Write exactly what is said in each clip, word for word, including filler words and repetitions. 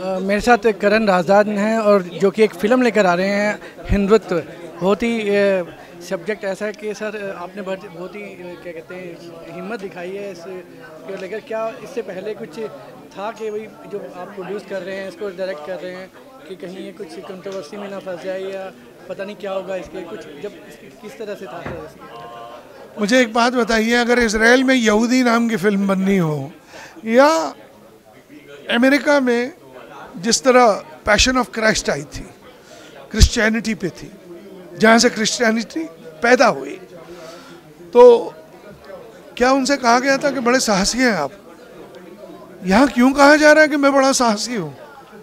आ, मेरे साथ करण राजान हैं और जो कि एक फ़िल्म लेकर आ रहे हैं हिंदुत्व। बहुत ही सब्जेक्ट ऐसा है कि सर आपने बहुत बहुत ही क्या कहते हैं हिम्मत दिखाई है इसको लेकर। क्या इससे पहले कुछ था कि वही जो आप प्रोड्यूस कर रहे हैं इसको डायरेक्ट कर रहे हैं कि कहीं ये कुछ कंट्रोवर्सी में ना फंस जाए या पता नहीं क्या होगा इसके कुछ, जब किस तरह से था सर? मुझे एक बात बताइए, अगर इसराइल में यहूदी नाम की फिल्म बननी हो या अमेरिका में जिस तरह पैशन ऑफ क्राइस्ट आई थी, क्रिश्चियनिटी पे थी, जहाँ से क्रिश्चियनिटी पैदा हुई, तो क्या उनसे कहा गया था कि बड़े साहसी हैं आप? यहाँ क्यों कहा जा रहा है कि मैं बड़ा साहसी हूँ?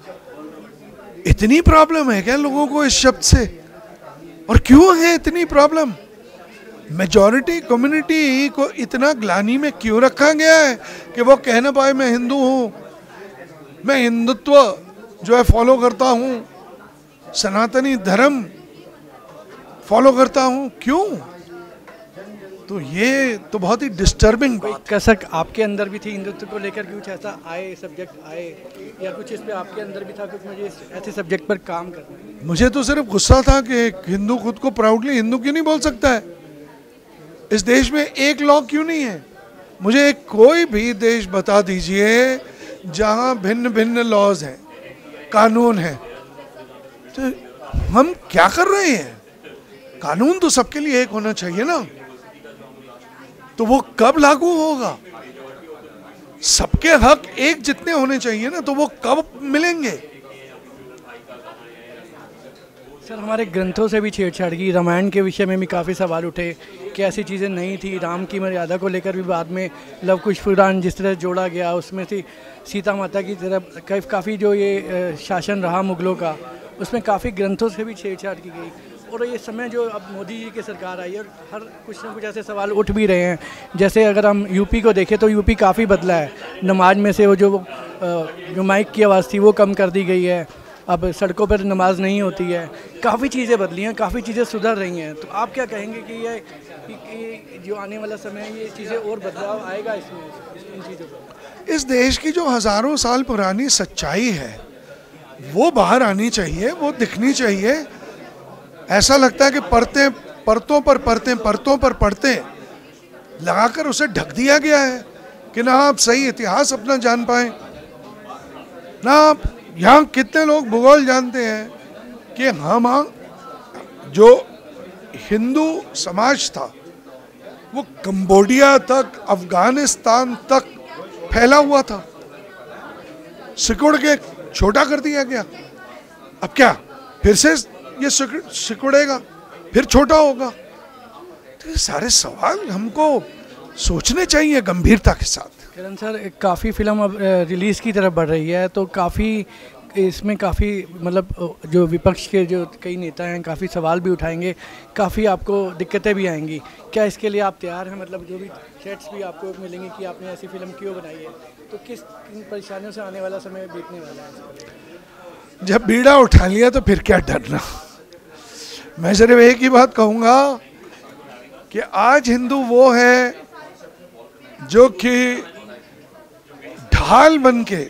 इतनी प्रॉब्लम है क्या लोगों को इस शब्द से? और क्यों है इतनी प्रॉब्लम? मेजॉरिटी कम्युनिटी को इतना ग्लानि में क्यों रखा गया है कि वो कह ना पाए मैं हिंदू हूँ, मैं हिंदुत्व जो है फॉलो करता हूँ, सनातनी धर्म फॉलो करता हूँ? क्यों? तो ये तो बहुत ही डिस्टर्बिंग बात। कसक आपके अंदर भी थी हिंदुत्व को लेकर, कुछ ऐसा आए सब्जेक्ट आए या कुछ इस पे आपके अंदर भी था कुछ मुझे ऐसे सब्जेक्ट पर काम करना? मुझे तो सिर्फ गुस्सा था कि एक हिंदू खुद को प्राउडली हिंदू क्यों नहीं बोल सकता है? इस देश में एक लॉ क्यों नहीं है? मुझे एक कोई भी देश बता दीजिए जहां भिन्न भिन्न लॉज हैं, कानून है। तो हम क्या कर रहे हैं? कानून तो सबके लिए एक होना चाहिए ना। तो वो कब लागू होगा? सबके हक एक जितने होने चाहिए ना, तो वो कब मिलेंगे? सर हमारे ग्रंथों से भी छेड़छाड़ की, रामायण के विषय में भी काफ़ी सवाल उठे कि ऐसी चीज़ें नहीं थी। राम की मर्यादा को लेकर भी बाद में लव कुश पुराण जिस तरह जोड़ा गया, उसमें से सीता माता की तरफ काफ़ी जो ये शासन रहा मुगलों का, उसमें काफ़ी ग्रंथों से भी छेड़छाड़ की गई। और ये समय जो अब मोदी जी की सरकार आई है और हर कुछ ना कुछ ऐसे सवाल उठ भी रहे हैं। जैसे अगर हम यूपी को देखें तो यूपी काफ़ी बदला है। नमाज में से वो जो जो माइक की आवाज़ थी वो कम कर दी गई है, अब सड़कों पर नमाज नहीं होती है। काफ़ी चीज़ें बदली हैं, काफ़ी चीज़ें सुधर रही हैं। तो आप क्या कहेंगे कि ये कि जो आने वाला समय है ये चीज़ें और बदलाव आएगा इसमें, इन चीज़ों पर? इस देश की जो हज़ारों साल पुरानी सच्चाई है वो बाहर आनी चाहिए, वो दिखनी चाहिए। ऐसा लगता है कि परतें परतों पर परतें परतों पर परतें लगाकर उसे ढक दिया गया है कि ना आप सही इतिहास अपना जान पाए, ना आप यहाँ कितने लोग भूगोल जानते हैं कि हम जो हिंदू समाज था वो कंबोडिया तक, अफगानिस्तान तक फैला हुआ था, सिकुड़ के छोटा कर दिया गया। अब क्या फिर से ये सिकुड़ेगा, फिर छोटा होगा? तो ये सारे सवाल हमको सोचने चाहिए गंभीरता के साथ। किरण सर काफ़ी फिल्म अब रिलीज़ की तरफ बढ़ रही है, तो काफ़ी इसमें काफ़ी मतलब जो विपक्ष के जो कई नेता हैं काफ़ी सवाल भी उठाएंगे, काफ़ी आपको दिक्कतें भी आएंगी। क्या इसके लिए आप तैयार हैं? मतलब जो भी थ्रेट्स भी आपको मिलेंगे कि आपने ऐसी फिल्म क्यों बनाई है, तो किस किन परेशानियों से आने वाला समय बीतने वाला है? जब बीड़ा उठा लिया तो फिर क्या डरना। मैं सिर्फ एक ही बात कहूँगा कि आज हिंदू वो है जो कि ढाल बन के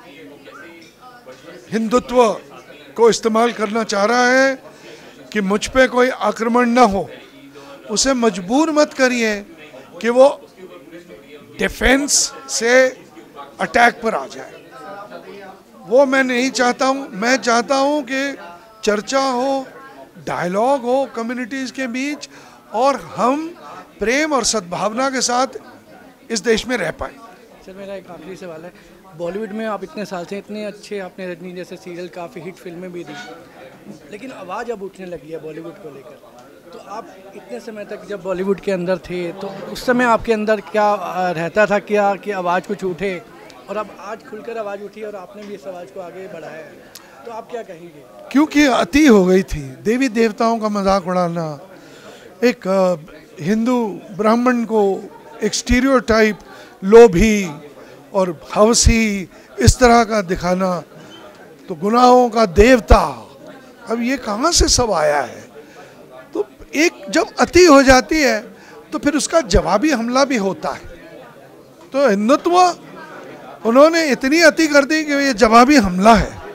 हिंदुत्व को इस्तेमाल करना चाह रहा है कि मुझ पे कोई आक्रमण ना हो। उसे मजबूर मत करिए कि वो डिफेंस से अटैक पर आ जाए। वो मैं नहीं चाहता हूँ। मैं चाहता हूँ कि चर्चा हो, डायलॉग हो कम्युनिटीज़ के बीच, और हम प्रेम और सद्भावना के साथ इस देश में रह पाए। सर मेरा एक आखिरी सवाल है, बॉलीवुड में आप इतने साल से इतने अच्छे, आपने रजनी जैसे सीरियल, काफ़ी हिट फिल्में भी दी, लेकिन आवाज़ अब उठने लगी है बॉलीवुड को लेकर। तो आप इतने समय तक जब बॉलीवुड के अंदर थे तो उस समय आपके अंदर क्या रहता था, क्या कि आवाज़ कुछ उठे, और अब आज खुलकर आवाज़ उठी और आपने भी इस आवाज़ को आगे बढ़ाया है, तो आप क्या कहेंगे? क्योंकि अति हो गई थी, देवी देवताओं का मजाक उड़ाना, एक हिंदू ब्राह्मण को एक स्टीरियोटाइप लोभी और हवसी इस तरह का दिखाना, तो गुनाहों का देवता, अब ये कहाँ से सब आया है? तो एक जब अति हो जाती है तो फिर उसका जवाबी हमला भी होता है। तो हिंदुत्व उन्होंने इतनी अति कर दी कि ये जवाबी हमला है।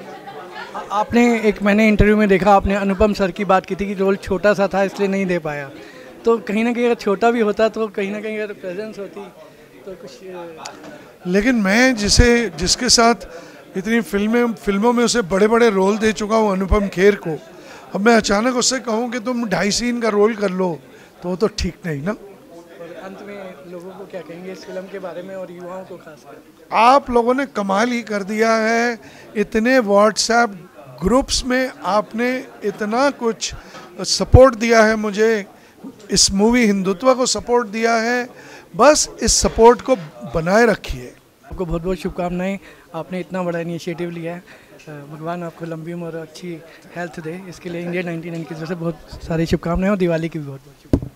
आपने एक मैंने इंटरव्यू में देखा, आपने अनुपम सर की बात की थी कि रोल छोटा सा था इसलिए नहीं दे पाया, तो कहीं ना कहीं अगर छोटा भी होता तो कहीं ना कहीं अगर प्रेजेंस होती तो कुछ। लेकिन मैं जिसे जिसके साथ इतनी फिल्में फिल्मों में उसे बड़े बड़े रोल दे चुका हूँ, अनुपम खेर को, अब मैं अचानक उससे कहूँ कि तुम ढाई सीन का रोल कर लो तो वो तो ठीक नहीं ना। और अंत में लोगों को क्या कहेंगे इस फिल्म के बारे में और युवाओं को खासकर? आप लोगों ने कमाल ही कर दिया है, इतने व्हाट्सएप ग्रुप्स में आपने इतना कुछ सपोर्ट दिया है मुझे, इस मूवी हिंदुत्व को सपोर्ट दिया है, बस इस सपोर्ट को बनाए रखिए। आपको बहुत बहुत शुभकामनाएं, आपने इतना बड़ा इनिशिएटिव लिया है, भगवान आपको लंबी उम्र और अच्छी हेल्थ दे, इसके लिए इंडिया नाइन्टी नाइन की तरफ से बहुत सारी शुभकामनाएं और दिवाली की भी बहुत बहुत शुभकामनाएं।